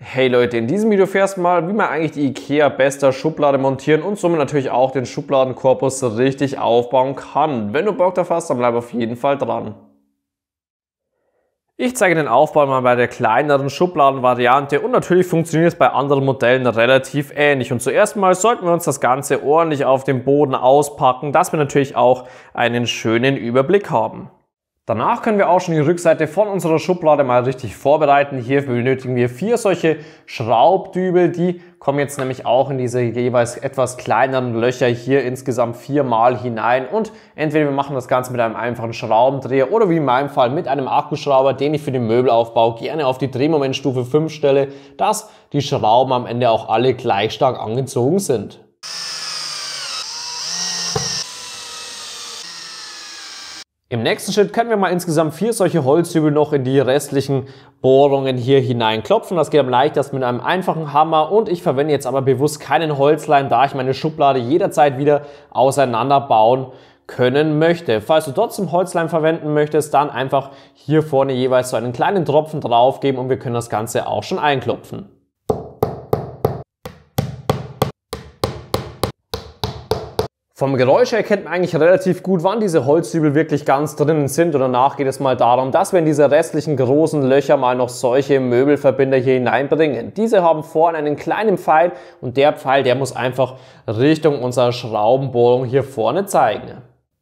Hey Leute, in diesem Video erfährst du mal, wie man eigentlich die IKEA Bester Schublade montieren und somit natürlich auch den Schubladenkorpus richtig aufbauen kann. Wenn du Bock darauf hast, dann bleib auf jeden Fall dran. Ich zeige den Aufbau mal bei der kleineren Schubladenvariante und natürlich funktioniert es bei anderen Modellen relativ ähnlich. Und zuerst mal sollten wir uns das Ganze ordentlich auf dem Boden auspacken, dass wir natürlich auch einen schönen Überblick haben. Danach können wir auch schon die Rückseite von unserer Schublade mal richtig vorbereiten. Hier benötigen wir 4 solche Schraubdübel. Die kommen jetzt nämlich auch in diese jeweils etwas kleineren Löcher hier insgesamt 4-mal hinein. Und entweder wir machen das Ganze mit einem einfachen Schraubendreher oder wie in meinem Fall mit einem Akkuschrauber, den ich für den Möbelaufbau gerne auf die Drehmomentstufe 5 stelle, dass die Schrauben am Ende auch alle gleich stark angezogen sind. Im nächsten Schritt können wir mal insgesamt 4 solche Holzdübel noch in die restlichen Bohrungen hier hineinklopfen. Das geht am leichtesten mit einem einfachen Hammer und ich verwende jetzt aber bewusst keinen Holzleim, da ich meine Schublade jederzeit wieder auseinanderbauen können möchte. Falls du trotzdem Holzleim verwenden möchtest, dann einfach hier vorne jeweils so einen kleinen Tropfen drauf geben und wir können das Ganze auch schon einklopfen. Vom Geräusch erkennt man eigentlich relativ gut, wann diese Holzdübel wirklich ganz drinnen sind und danach geht es mal darum, dass wir in diese restlichen großen Löcher mal noch solche Möbelverbinder hier hineinbringen. Diese haben vorne einen kleinen Pfeil und der Pfeil, der muss einfach Richtung unserer Schraubenbohrung hier vorne zeigen.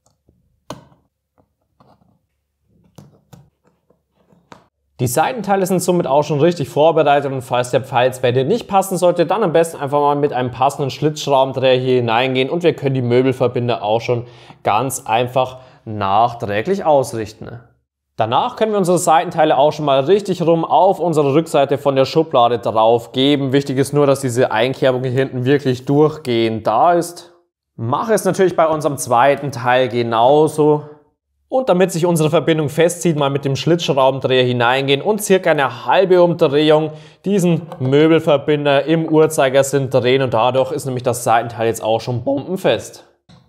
Die Seitenteile sind somit auch schon richtig vorbereitet und falls der Pfeil jetzt bei dir nicht passen sollte, dann am besten einfach mal mit einem passenden Schlitzschraubendreher hier hineingehen und wir können die Möbelverbinder auch schon ganz einfach nachträglich ausrichten. Danach können wir unsere Seitenteile auch schon mal richtig rum auf unsere Rückseite von der Schublade drauf geben. Wichtig ist nur, dass diese Einkerbung hier hinten wirklich durchgehend da ist. Mache es natürlich bei unserem zweiten Teil genauso. Und damit sich unsere Verbindung festzieht, mal mit dem Schlitzschraubendreher hineingehen und circa eine halbe Umdrehung diesen Möbelverbinder im Uhrzeigersinn drehen und dadurch ist nämlich das Seitenteil jetzt auch schon bombenfest.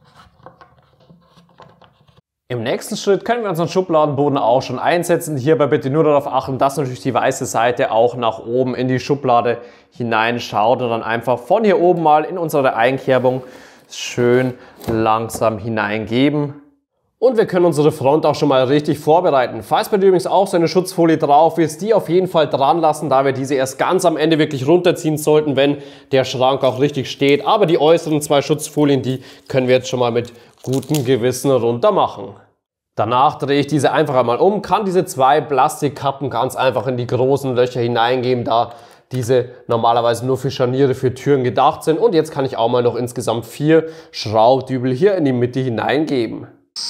Im nächsten Schritt können wir unseren Schubladenboden auch schon einsetzen. Hierbei bitte nur darauf achten, dass natürlich die weiße Seite auch nach oben in die Schublade hineinschaut und dann einfach von hier oben mal in unsere Einkerbung schön langsam hineingeben. Und wir können unsere Front auch schon mal richtig vorbereiten. Falls bei dir übrigens auch so eine Schutzfolie drauf ist, die auf jeden Fall dran lassen, da wir diese erst ganz am Ende wirklich runterziehen sollten, wenn der Schrank auch richtig steht. Aber die äußeren 2 Schutzfolien, die können wir jetzt schon mal mit gutem Gewissen runter machen. Danach drehe ich diese einfach einmal um, kann diese 2 Plastikkappen ganz einfach in die großen Löcher hineingeben, da diese normalerweise nur für Scharniere für Türen gedacht sind. Und jetzt kann ich auch mal noch insgesamt 4 Schraubdübel hier in die Mitte hineingeben.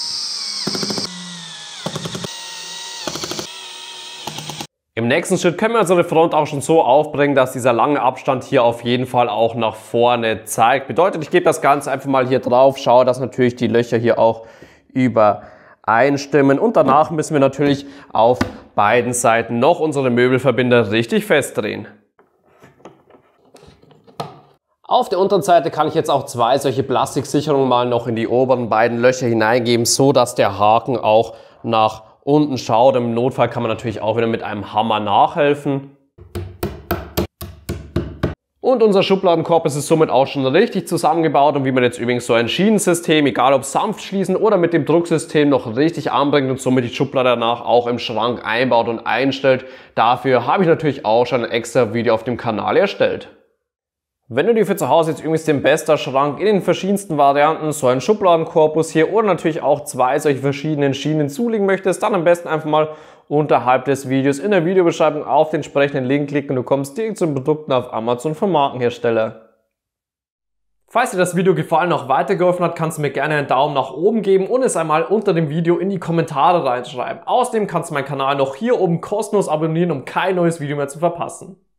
Im nächsten Schritt können wir unsere Front auch schon so aufbringen, dass dieser lange Abstand hier auf jeden Fall auch nach vorne zeigt. Bedeutet, ich gebe das Ganze einfach mal hier drauf, schaue, dass natürlich die Löcher hier auch übereinstimmen und danach müssen wir natürlich auf beiden Seiten noch unsere Möbelverbinder richtig festdrehen. Auf der unteren Seite kann ich jetzt auch 2 solche Plastiksicherungen mal noch in die oberen beiden Löcher hineingeben, so dass der Haken auch nach unten schaut. Im Notfall kann man natürlich auch wieder mit einem Hammer nachhelfen. Und unser Schubladenkorpus ist somit auch schon richtig zusammengebaut und wie man jetzt übrigens so ein Schienensystem, egal ob sanft schließen oder mit dem Drucksystem, noch richtig anbringt und somit die Schublade danach auch im Schrank einbaut und einstellt. Dafür habe ich natürlich auch schon ein extra Video auf dem Kanal erstellt. Wenn du dir für zu Hause jetzt übrigens den Bester Schrank in den verschiedensten Varianten, so einen Schubladenkorpus hier oder natürlich auch 2 solche verschiedenen Schienen zulegen möchtest, dann am besten einfach mal unterhalb des Videos in der Videobeschreibung auf den entsprechenden Link klicken und du kommst direkt zu den Produkten auf Amazon vom Markenhersteller. Falls dir das Video gefallen und auch weitergeholfen hat, kannst du mir gerne einen Daumen nach oben geben und es einmal unter dem Video in die Kommentare reinschreiben. Außerdem kannst du meinen Kanal noch hier oben kostenlos abonnieren, um kein neues Video mehr zu verpassen.